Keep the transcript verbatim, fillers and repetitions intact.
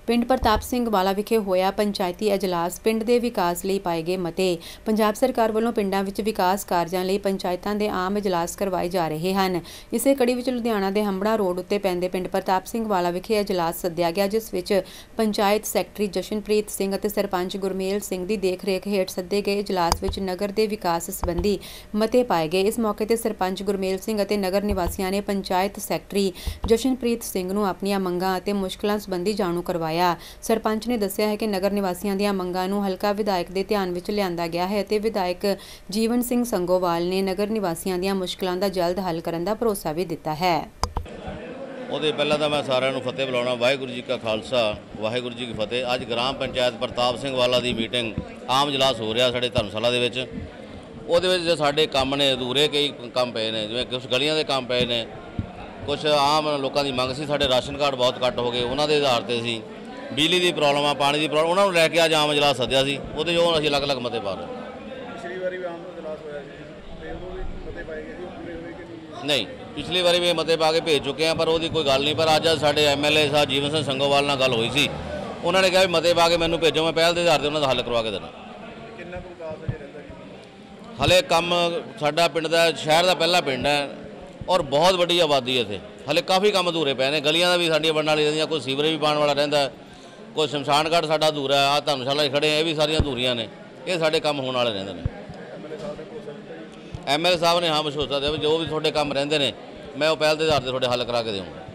ਪਿੰਡ ਪ੍ਰਤਾਪ ਸਿੰਘ ਵਾਲਾ ਵਿਖੇ ਹੋਇਆ ਪੰਚਾਇਤੀ ਅਜਲਾਸ। ਪਿੰਡ ਦੇ ਵਿਕਾਸ ਲਈ ਪਾਏ ਗਏ ਮਤੇ। ਪੰਜਾਬ ਸਰਕਾਰ ਵੱਲੋਂ ਪਿੰਡਾਂ ਵਿੱਚ ਵਿਕਾਸ ਕਾਰਜਾਂ ਲਈ ਪੰਚਾਇਤਾਂ ਦੇ ਆਮ ਅਜਲਾਸ ਕਰਵਾਏ ਜਾ ਰਹੇ ਹਨ। ਇਸੇ ਕੜੀ ਵਿੱਚ ਲੁਧਿਆਣਾ ਦੇ ਹੰਬੜਾ ਰੋਡ ਉੱਤੇ ਪੈਂਦੇ ਪਿੰਡ ਪ੍ਰਤਾਪ ਸਿੰਘ ਵਾਲਾ ਵਿਖੇ ਅਜਲਾਸ ਸੱਦਿਆ ਗਿਆ, ਜਿਸ ਵਿੱਚ ਪੰਚਾਇਤ ਸੈਕਟਰੀ ਜਸ਼ਨਪ੍ਰੀਤ ਸਿੰਘ ਅਤੇ ਸਰਪੰਚ ਗੁਰਮੇਲ ਸਿੰਘ ਦੀ ਦੇਖ-ਰੇਖ ਹੇਠ ਸੱਦੇ ਗਏ ਅਜਲਾਸ ਵਿੱਚ ਨਗਰ ਦੇ ਵਿਕਾਸ ਸੰਬੰਧੀ ਮਤੇ ਪਾਏ ਗਏ। ਇਸ ਮੌਕੇ ਤੇ ਸਰਪੰਚ ਗੁਰਮੇਲ ਸਿੰਘ ਅਤੇ ਨਗਰ ਨਿਵਾਸੀਆਂ ਨੇ ਪੰਚਾਇਤ ਸੈਕਟਰੀ ਜਸ਼ਨਪ੍ਰੀਤ ਸਿੰਘ ਨੂੰ ਆਪਣੀਆਂ ਮੰਗਾਂ ਅਤੇ ਮੁਸ਼ਕਲਾਂ ਸੰਬੰਧੀ ਜਾਣੂ ਕਰਵਾਇਆ। ਸਰਪੰਚ ਨੇ ਦੱਸਿਆ ਹੈ ਕਿ ਨਗਰ ਨਿਵਾਸੀਆਂ ਦੀਆਂ ਮੰਗਾਂ ਨੂੰ ਹਲਕਾ ਵਿਧਾਇਕ ਦੇ ਧਿਆਨ ਵਿੱਚ ਲਿਆਂਦਾ ਗਿਆ ਹੈ ਅਤੇ ਵਿਧਾਇਕ ਜੀਵਨ ਸਿੰਘ ਸੰਗੋਵਾਲ ਨੇ ਨਗਰ ਨਿਵਾਸੀਆਂ ਦੀਆਂ ਮੁਸ਼ਕਲਾਂ ਦਾ ਜਲਦ ਹੱਲ ਕਰਨ ਦਾ ਭਰੋਸਾ ਵੀ ਦਿੱਤਾ ਹੈ। ਉਹਦੇ ਪਹਿਲਾਂ ਤਾਂ ਮੈਂ ਸਾਰਿਆਂ ਨੂੰ ਫਤਿਹ ਬੁਲਾਉਣਾ। ਵਾਹਿਗੁਰੂ ਜੀ ਕਾ ਖਾਲਸਾ, ਵਾਹਿਗੁਰੂ ਜੀ ਕੀ ਫਤਿਹ। ਅੱਜ ਗ੍ਰਾਮ ਪੰਚਾਇਤ ਪ੍ਰਤਾਪ ਸਿੰਘ ਵਾਲਾ ਦੀ ਮੀਟਿੰਗ ਆਮ ਇਜਲਾਸ ਹੋ ਰਿਹਾ ਸਾਡੇ ਧਰਮਸ਼ਾਲਾ ਦੇ ਵਿੱਚ। ਉਹਦੇ ਵਿੱਚ ਜੋ ਸਾਡੇ ਕੰਮ ਨੇ ਅਧੂਰੇ ਕਈ ਕੰਮ ਪਏ ਨੇ, ਜਿਵੇਂ ਕੁਛ ਗਲੀਆਂ ਦੇ ਕੰਮ ਪਏ ਨੇ, ਕੁਛ ਆਮ ਲੋਕਾਂ ਦੀ ਮੰਗ ਸੀ। ਸਾਡੇ ਰਾਸ਼ਨ ਕਾਰਡ ਬਹੁਤ ਘੱਟ ਹੋ ਗਏ, ਉਹਨਾਂ ਦੇ ਆਧਾਰ 'ਤੇ ਸੀ। ਬਿਜਲੀ ਦੀ ਪ੍ਰੋਬਲਮ ਆ, ਪਾਣੀ ਦੀ ਪ੍ਰੋਬਲਮ, ਉਹਨਾਂ ਨੂੰ ਲੈ ਕੇ ਅੱਜ ਆਮ ਇਜਲਾਸ ਸੱਦਿਆ ਸੀ। ਉਹਦੇ ਜੋ ਅਸੀਂ ਅਲੱਗ-ਅਲੱਗ ਮਤੇ ਪਾ ਰਹੇ। ਪਿਛਲੀ ਵਾਰੀ ਵੀ ਆਮ ਇਜਲਾਸ ਹੋਇਆ ਸੀ ਤੇ ਉਦੋਂ ਵੀ ਮਤੇ ਪਾਏ ਗਏ ਸੀ, ਉਹ ਪੂਰੇ ਹੋਏ ਕਿ ਨਹੀਂ? ਨਹੀਂ, ਪਿਛਲੀ ਵਾਰੀ ਵੀ ਮਤੇ ਪਾ ਕੇ ਭੇਜ ਚੁੱਕੇ ਆ, ਪਰ ਉਹਦੀ ਕੋਈ ਗੱਲ ਨਹੀਂ। ਪਰ ਅੱਜ ਸਾਡੇ M L A Sahib Jeevan Singh Sangowal ਨਾਲ ਗੱਲ ਹੋਈ ਸੀ। ਉਹਨਾਂ ਨੇ ਕਿਹਾ ਵੀ ਮਤੇ ਪਾ ਕੇ ਮੈਨੂੰ ਭੇਜੋ, ਮੈਂ ਪਹਿਲ ਦੇ ਆਧਾਰ 'ਤੇ ਉਹਨਾਂ ਦਾ ਹੱਲ ਕਰਵਾ ਕੇ ਦੇਣਾ। ਕਿੰਨਾ ਕੁ ਵਿਕਾਸ ਅਜੇ ਰਹਿੰਦਾ ਜੀ? ਹਲੇ ਕੰਮ ਸਾਡਾ ਪਿੰਡ ਦਾ ਸ਼ਹਿਰ ਦਾ ਪਹਿਲਾ ਪਿੰਡ ਹੈ ਔਰ ਬਹੁਤ ਵੱਡੀ ਆਬਾਦੀ ਹੈ ਇੱਥੇ। ਹਲੇ ਕਾਫੀ ਕੰਮ ਅਧੂਰੇ ਪਏ ਨੇ। ਗਲੀਆਂ ਦਾ ਵੀ ਸਾਡੀਆਂ ਬਣਨ ਵਾਲੀ ਰਹਿੰਦੀਆਂ, ਕੋਈ ਸੀਵਰੇਜ ਵੀ ਪਾਉਣ ਵਾਲਾ ਰਹਿੰਦਾ, ਕੋਈ ਸ਼ਮਸ਼ਾਨ ਘਾਟ ਸਾਡਾ ਅਧੂਰਾ। ਆਹ ਧਰਮਸ਼ਾਲਾ 'ਚ ਖੜੇ ਆ, ਇਹ ਵੀ ਸਾਰੀਆਂ ਅਧੂਰੀਆਂ ਨੇ। ਇਹ ਸਾਡੇ ਕੰਮ ਹੋਣ ਵਾਲੇ ਰਹਿੰਦੇ ਨੇ। ਐਮ ਐਲ ਏ ਸਾਹਿਬ ਨੇ ਹਾਂ ਭਰੋਸਾ ਦਿੱਤਾ ਵੀ ਜੋ ਵੀ ਤੁਹਾਡੇ ਕੰਮ ਰਹਿੰਦੇ ਨੇ ਮੈਂ ਉਹ ਪਹਿਲ ਦੇ ਆਧਾਰ 'ਤੇ ਤੁਹਾਡੇ ਹੱਲ ਕਰਾ ਕੇ ਦੇਵਾਂਗਾ।